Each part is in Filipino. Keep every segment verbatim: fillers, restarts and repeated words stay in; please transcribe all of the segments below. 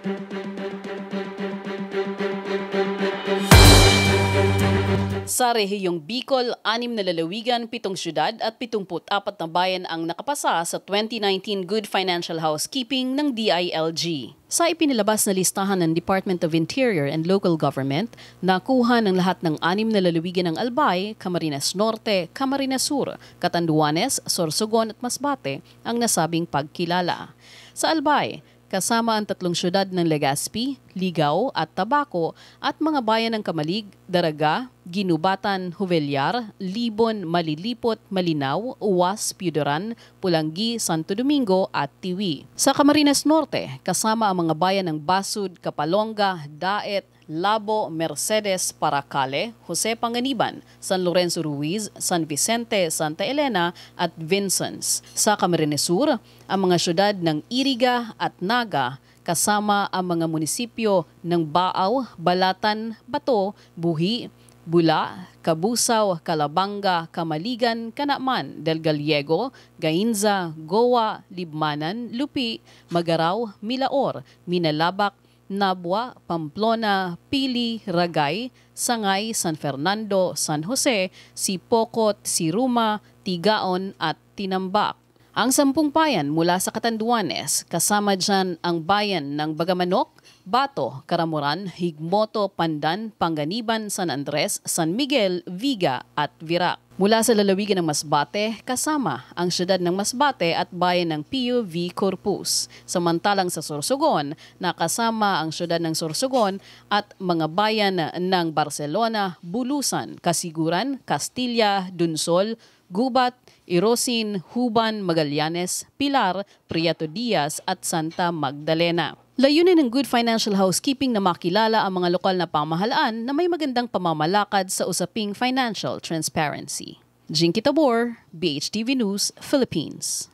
Sa rehiyong Bicol, anim na lalawigan, pitong syudad at pitungput apat na bayan ang nakapasa sa twenty nineteen Good Financial Housekeeping ng D I L G. Sa ipinilabas na listahan ng Department of Interior and Local Government, nakuha ng lahat ng anim na lalawigan ng Albay, Camarines Norte, Camarines Sur, Catanduanes, Sorsogon at Masbate ang nasabing pagkilala. Sa Albay, kasama ang tatlong syudad ng Legazpi, Ligao at Tabaco at mga bayan ng Kamalig, Daraga, Ginubatan, Juvellar, Libon, Malilipot, Malinaw, Uwas, Piuderan, Pulangi, Santo Domingo at Tiwi. Sa Camarines Norte, kasama ang mga bayan ng Basud, Kapalonga, Daet, Labo, Mercedes, Paracale, Jose Panganiban, San Lorenzo Ruiz, San Vicente, Santa Elena at Vincennes. Sa Camarines Sur, ang mga syudad ng Iriga at Naga, kasama ang mga munisipyo ng Baaw, Balatan, Bato, Buhi, Bula, Kabusaw, Calabanga, Kamaligan, Canaman, Del Gallego, Gainza, Goa, Libmanan, Lupi, Magaraw, Milaor, Minalabak, Nabwa, Pamplona, Pili, Ragay, Sangay, San Fernando, San Jose, Sipokot, Siruma, Tigaon at Tinambak. Ang sampung bayan mula sa Catanduanes, kasama dyan ang bayan ng Bagamanok, Bato, Karamuran, Higmoto, Pandan, Panganiban, San Andres, San Miguel, Viga at Virac. Mula sa lalawigan ng Masbate, kasama ang syudad ng Masbate at bayan ng Pio V. Corpus. Samantalang sa Sorsogon, nakasama ang syudad ng Sorsogon at mga bayan ng Barcelona, Bulusan, Kasiguran, Castilla, Dunsol, Gubat, Irosin, Huban, Magallanes, Pilar, Prieto Diaz at Santa Magdalena. Layunin ng Good Financial Housekeeping na makilala ang mga lokal na pamahalaan na may magandang pamamalakad sa usaping financial transparency. Jinky Tabor, B H T V News, Philippines.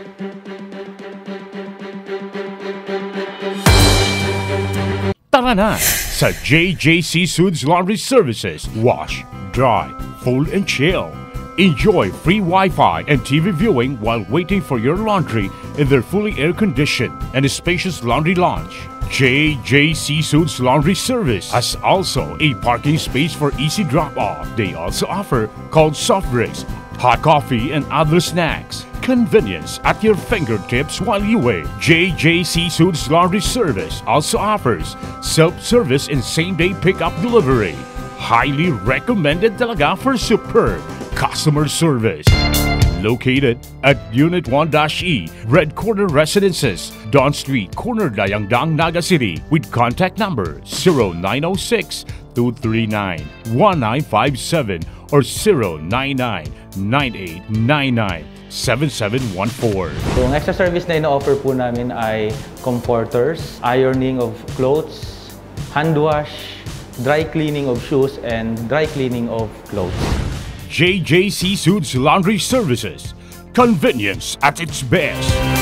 Tara na sa J J C Suds Laundry Services. Wash, dry, fold and chill. Enjoy free Wi-Fi and T V viewing while waiting for your laundry in their fully air-conditioned and spacious laundry lounge. J J C Suits Laundry Service has also a parking space for easy drop-off. They also offer cold soft drinks, hot coffee, and other snacks. Convenience at your fingertips while you wait. J J C Suits Laundry Service also offers self-service and same-day pickup delivery. Highly recommended talaga for superb customer service. Located at Unit one E, Red Corner Residences, Don Street, Corner Dayangdang, Naga City, with contact number zero nine zero six, two three nine, one nine five seven or zero nine nine, nine eight nine nine, seven seven one four. So, ang extra service na ino-offer po namin ay comforters, ironing of clothes, hand wash, dry cleaning of shoes, and dry cleaning of clothes. J J C Suits Laundry Services. Convenience at its best.